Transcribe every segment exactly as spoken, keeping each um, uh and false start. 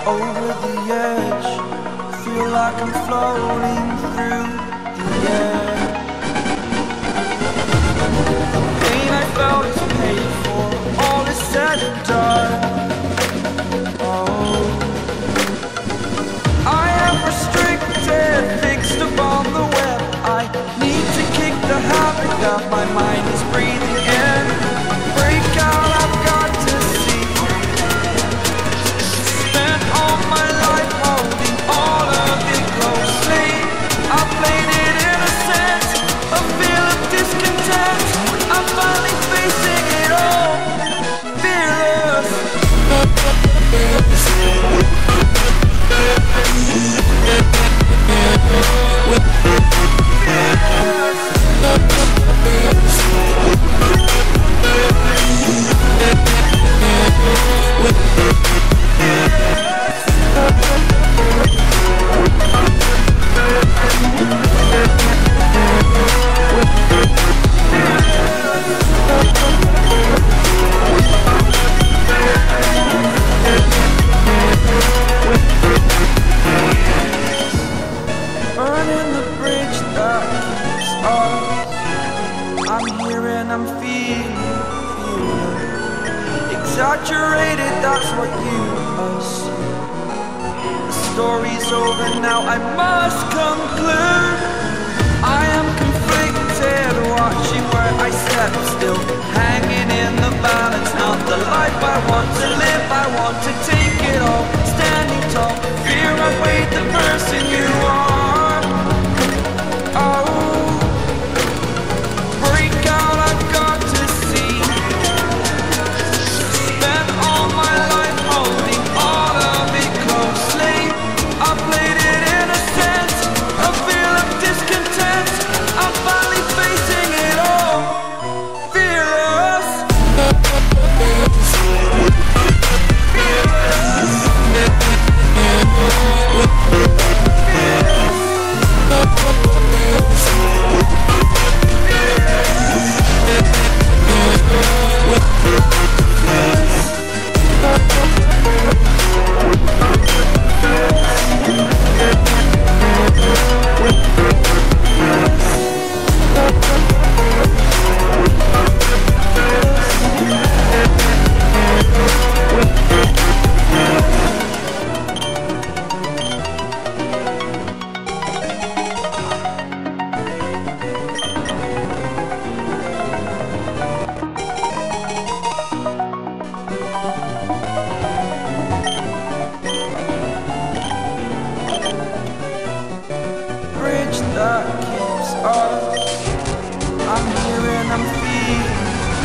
over the edge. Feel like I'm floating through the air. The pain I felt is paid for, all is said and done. Oh, I am restricted, fixed upon the web. I need to kick the habit that my mind is breathing in. Break out, I've got to see. Spent all my life holding all of it closely. I played it innocent, a feel of discontent. I'm finally facing it all, fearless. Burning the bridge that keeps us. I'm here and I'm feeling, feeling exaggerated, that's what you assume. The story's over now, I must conclude. I am conflicted, watching where I step still, hanging in the balance. Not the life I want to live, I want to take it all. Standing tall, fear I weighed the person you are. That keeps us. I'm here and I'm feeling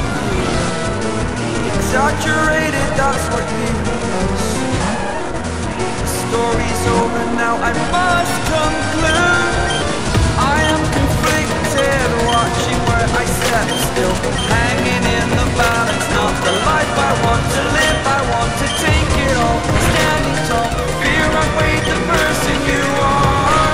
exaggerated, that's what you assume. The story's over now, I must conclude. I am conflicted, watching where I step still, hanging in the balance. Not the life I want to live, I want to take it all. Standing tall, fear I weighed the person you are.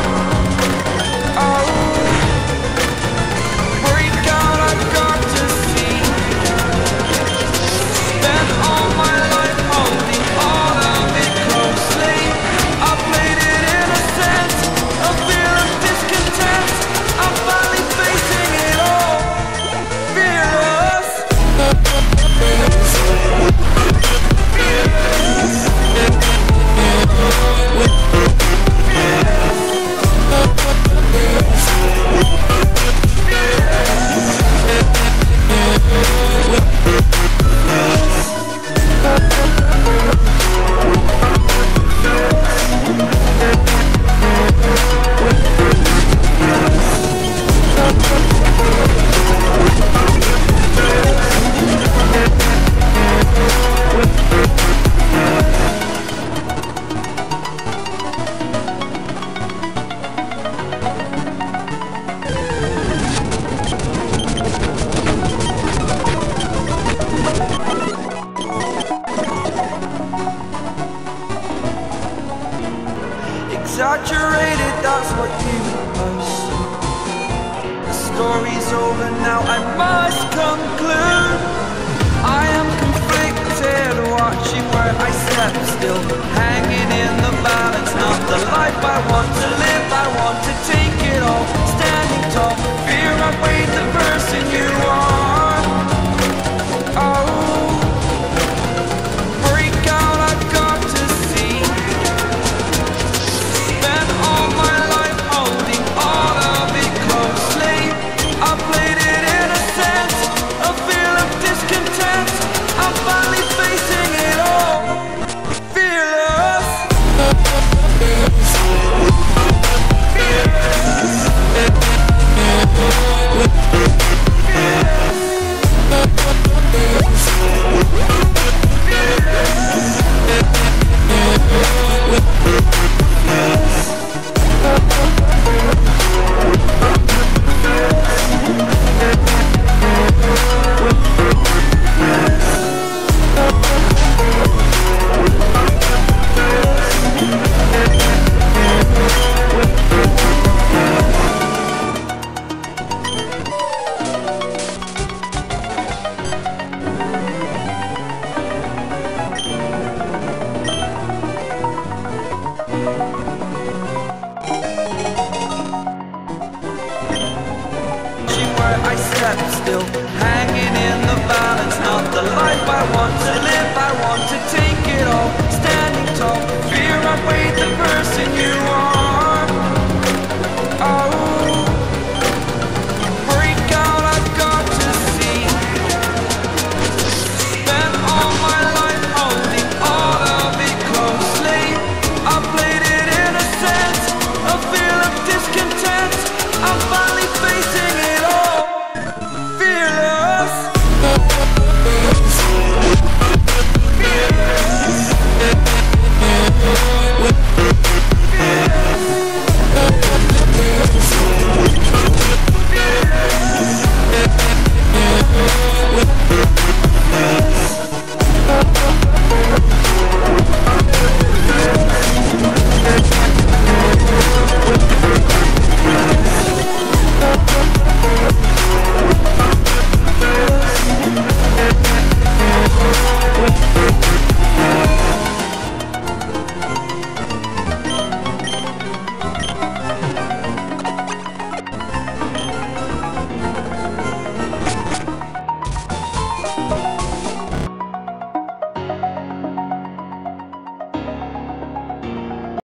Exaggerated, that's what you assume. The story's over now, I must conclude. I am conflicted. watching where I step still, hanging in the balance. Not the life I want to live, I want to take it all. Standing tall, fear outweighed the person you are. Oh, break out, I've got to see. Spent all my life holding all of it closely. I played it in a sense, a feel of discontent. I'm finally facing it all, fearless. I step still, hanging in the balance. Not the life I want to live, I want to take it all. Standing tall, fear outweighed the person you are.